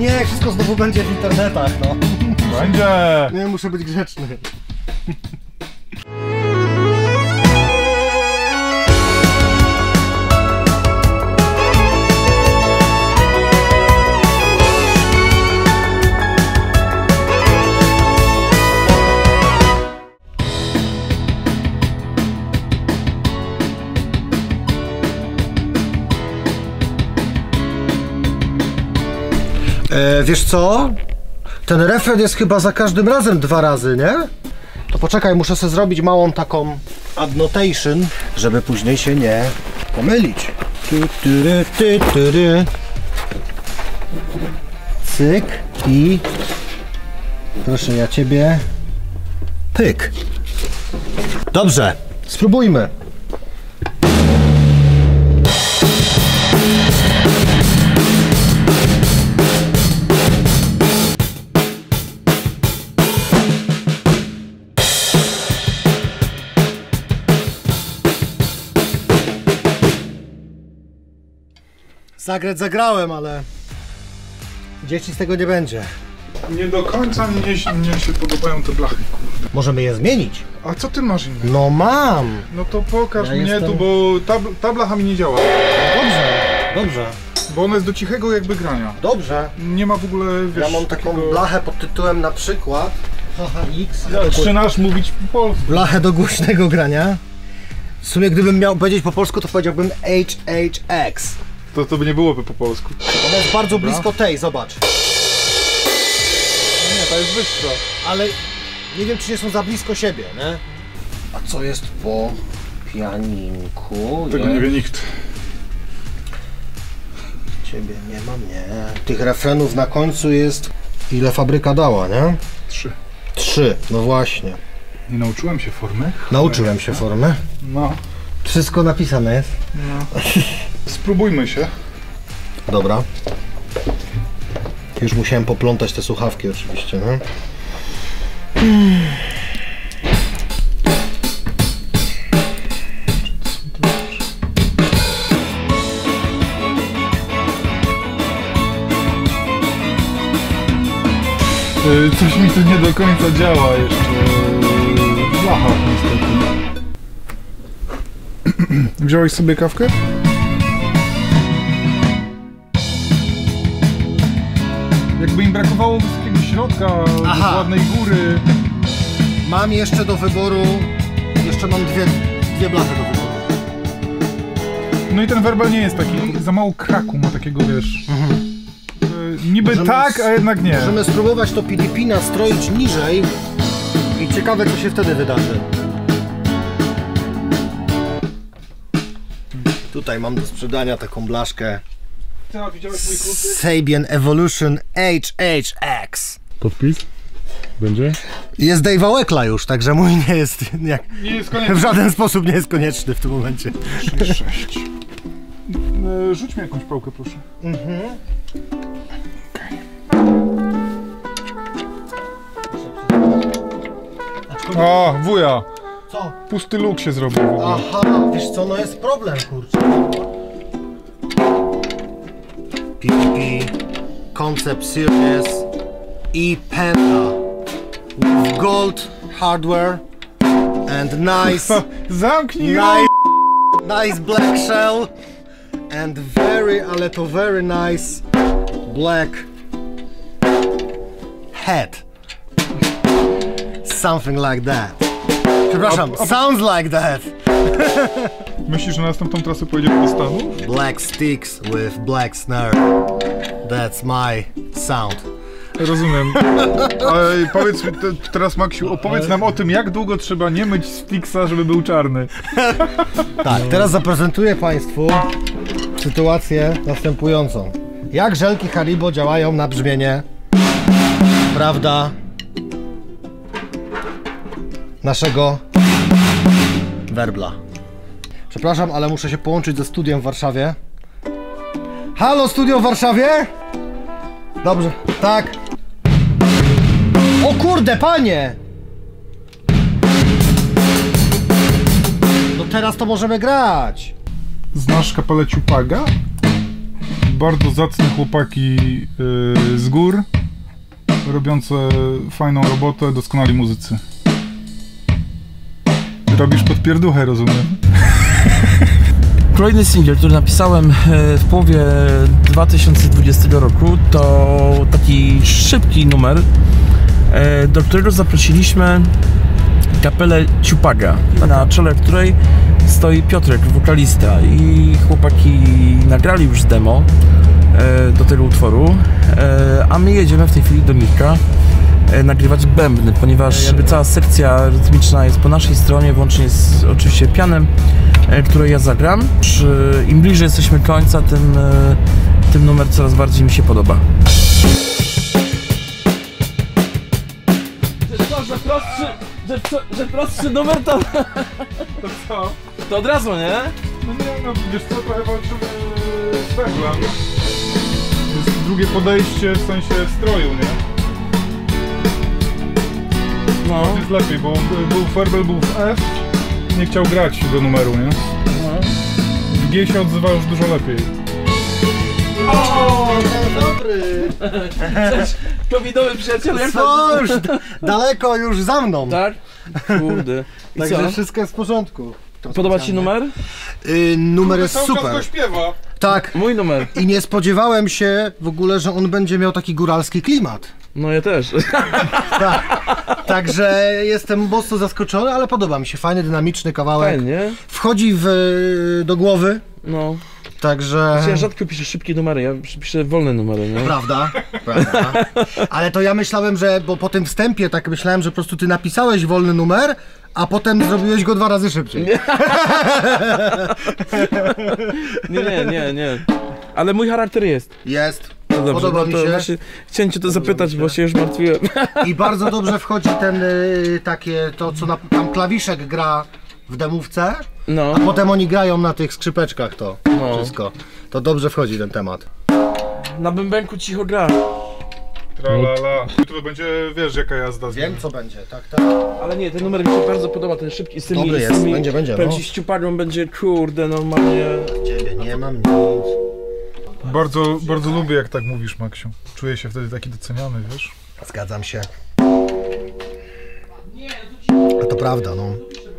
nie, wszystko znowu będzie w internetach, no. Będzie! Nie, muszę być grzeczny. Wiesz co? Ten refren jest chyba za każdym razem 2 razy, nie? To poczekaj, muszę sobie zrobić małą taką adnotation, żeby później się nie pomylić. Cyk i... Proszę ja ciebie... Pyk. Dobrze, spróbujmy. Zagrać zagrałem, ale dzieci z tego nie będzie. Nie do końca mnie się podobają te blachy, kurde. Możemy je zmienić. A co ty masz innego? No mam. No to pokaż Ja mnie jestem... tu, bo ta blacha mi nie działa. Dobrze, dobrze. Bo ona jest do cichego jakby grania. Dobrze. Nie ma w ogóle, wiesz... Ja mam taką blachę pod tytułem na przykład HHX. Zaczynasz mówić po polsku. Blachę do głośnego grania. W sumie gdybym miał powiedzieć po polsku, to powiedziałbym HHX. To by nie byłoby po polsku. Ona jest bardzo blisko tej, zobacz. Nie, ta jest wyższa. Ale nie wiem, czy nie są za blisko siebie, nie? A co jest po pianinku? Tego nie wie nikt. Ciebie nie mam, nie. Tych refrenów na końcu jest... Ile fabryka dała, nie? 3. 3, no właśnie. Nie nauczyłem się formy? Nauczyłem się formy. No. Wszystko napisane jest. No. Spróbujmy się. Dobra. Już musiałem poplątać te słuchawki oczywiście, no. Coś mi tu nie do końca działa jeszcze. Blacha niestety. Wziąłeś sobie kawkę? Jakby im brakowało wysokiego środka, ładnej góry. Mam jeszcze do wyboru, jeszcze mam dwie blachy do wyboru. No i ten werbel nie jest taki, za mało kraku ma takiego, wiesz. Niby możemy tak, a jednak nie. Możemy spróbować to PDP nastroić niżej i ciekawe, co się wtedy wydarzy. Tutaj mam do sprzedania taką blaszkę Sabian Evolution HHX. Podpis? Będzie? Jest Dave'a Weckla już, także mój nie jest konieczny. W żaden sposób nie jest konieczny w tym momencie. 6. Rzuć mi jakąś pałkę, proszę. Mhm. O, wuja! Co? Pusty luk się zrobił w ogóle. Aha, wiesz co, no jest problem, kurczę. PDP Concept Series E-Penta with gold hardware and nice Zamknij! Nice black shell and very nice black head. Something like that. Przepraszam, sounds like that. Myślisz, że na następną trasę pojedziemy do Stanów? Black sticks with black snare. That's my sound. Rozumiem. Ale powiedz mi teraz, Maksiu, opowiedz nam o tym, jak długo trzeba nie myć sticksa, żeby był czarny. Tak, teraz zaprezentuję Państwu sytuację następującą. Jak żelki Haribo działają na brzmienie, prawda, naszego werbla. Przepraszam, ale muszę się połączyć ze studiem w Warszawie. Halo, studio w Warszawie? Dobrze, tak. O kurde, panie! No teraz to możemy grać. Znasz kapelę Ciupaga? bardzo zacne chłopaki z gór, robiące fajną robotę, doskonali muzycy. Robisz podpierduchę, rozumiem. Kolejny singiel, który napisałem w połowie 2020 roku, to taki szybki numer, do którego zaprosiliśmy kapelę Ciupaga, na czele której stoi Piotrek, wokalista, i chłopaki nagrali już demo do tego utworu, a my jedziemy w tej chwili do Mirka nagrywać bębny, ponieważ jakby cała sekcja rytmiczna jest po naszej stronie, włącznie z oczywiście pianem, które ja zagram. Im bliżej jesteśmy końca, tym numer coraz bardziej mi się podoba. Że prostszy numer to... To co? To od razu, nie? No nie, no wiesz co, trochę walczymy z werblem. To jest drugie podejście w sensie stroju, nie? No. To jest lepiej, bo werbel był w F, nie chciał grać do numeru, nie? W G się odzywa już dużo lepiej. O, dobry! Cześć, covidowy przyjaciel, jak Co już? Daleko już za mną. Tak? Kurde. I Także co? wszystko jest w porządku. Podoba ci numer? Numer jest Cały czas super. go śpiewa. Tak. Mój numer. I nie spodziewałem się w ogóle, że on będzie miał taki góralski klimat. No ja też. Tak. Także jestem mocno zaskoczony, ale podoba mi się. Fajny, dynamiczny kawałek. Fajnie. Wchodzi do głowy. No. Także... Ja rzadko piszę szybkie numery, ja piszę wolne numery, nie? Prawda, prawda. Ale to ja myślałem, że, bo po tym wstępie tak myślałem, że po prostu ty napisałeś wolny numer, a potem zrobiłeś go 2 razy szybciej. Nie. Ale mój charakter jest. Jest. No dobrze, Podoba mi to się. właśnie chciałem cię to zapytać, bo się już martwiłem. I bardzo dobrze wchodzi ten to co tam klawiszek gra w demówce, No. a potem oni grają na tych skrzypeczkach to No. wszystko. To dobrze wchodzi ten temat. Na bębenku cicho gra. Tralala. Jutro będzie, wiesz jaka jazda z nim. Wiem co będzie, tak, tak. Ale nie, ten numer mi się bardzo podoba, ten szybki, z tymi... Dobry z jest, tymi, będzie, powiem no. ci, z ciupagą będzie, kurde, normalnie... Ciebie nie mam nic. Bardzo, bardzo lubię jak tak mówisz, Maksiu. Czuję się wtedy taki doceniany, wiesz? Zgadzam się. A to prawda, no.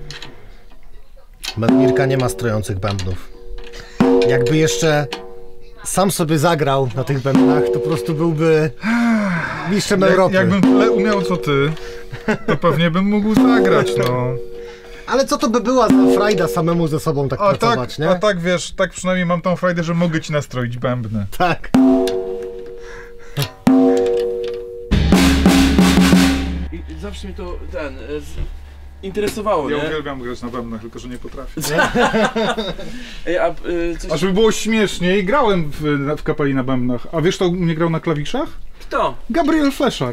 Mirka nie ma strojących bębnów. Jakby jeszcze sam sobie zagrał na tych bębnach, to po prostu byłby mistrzem Europy. Jakbym tyle umiał co ty, to pewnie bym mógł zagrać, no. Ale co to by była za frajda samemu ze sobą tak pracować, nie? A tak wiesz, tak przynajmniej mam tą frajdę, że mogę ci nastroić bębny. Tak. I zawsze mi to, interesowało, Ja nie? uwielbiam grać na bębnach, tylko że nie potrafię. Ej, coś... A żeby było śmieszniej, grałem w kapeli na bębnach. A wiesz kto mnie grał na klawiszach? Kto? Gabriel Fleszar.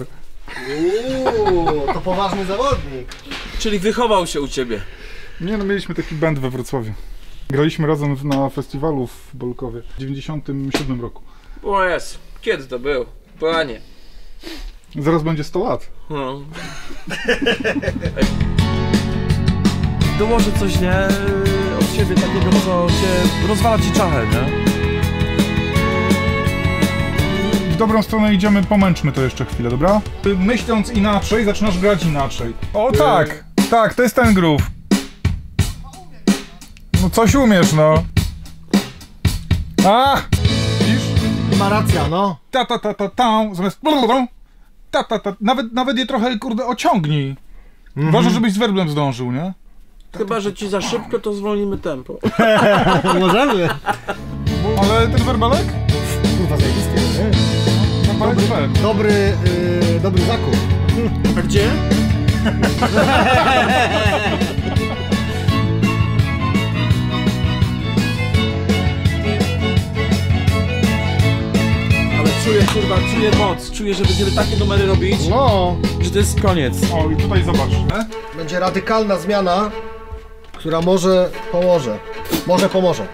To poważny zawodnik. Czyli wychował się u ciebie. Nie no, mieliśmy taki band we Wrocławiu. Graliśmy razem na festiwalu w Bolkowie w 97 roku. O jest, kiedy to był? Panie. Zaraz będzie 100 lat. No. Dołożę coś, nie? Od siebie takiego, co cię rozwala ci czachę, nie? W dobrą stronę idziemy, pomęczmy to jeszcze chwilę, dobra? Myśląc inaczej, zaczynasz grać inaczej. O tak! Tak, to jest ten groove. No coś umiesz, no. A! Widzisz? Ma racja, no. Ta zamiast ta. Nawet je trochę, kurde, ociągnij. Ważne, żebyś z werblem zdążył, nie? Chyba, że ci za szybko, to zwolnimy tempo. Możemy. Ale ten werbelek? Kurwa, zajebisty, nie? Dobry zakup. A gdzie? Ale czuję moc, czuję, że będziemy takie numery robić, No. że to jest koniec. O, i tutaj zobacz, nie? Będzie radykalna zmiana, która może pomoże. Może pomoże.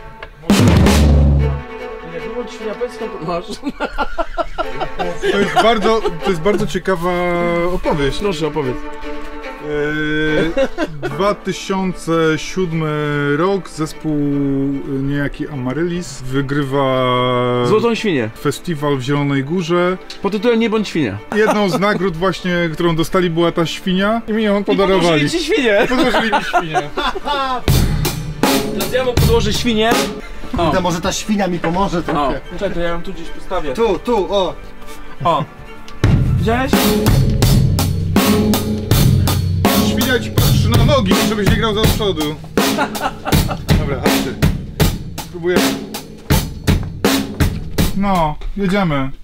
Jak było świnia peską, to masz. To jest bardzo ciekawa opowieść. Proszę, opowiedz. 2007 rok, zespół niejaki Amaryllis wygrywa Złotą świnię. festiwal w Zielonej Górze. Pod tytułem Nie bądź świnia. Jedną z nagród właśnie, którą dostali, była ta świnia i mi ją podarowali. Podłożyli ci świnię. Podłożyli mi świnię. Teraz ja mu podłożę świnię. To może ta świnia mi pomoże O, trochę. czekaj, to ja ją tu gdzieś postawię. Tu, o. O. Widziałeś? Świnia ci patrzy na nogi, żebyś nie grał za przodu. Dobra, chodź ty. Spróbuję. No, jedziemy.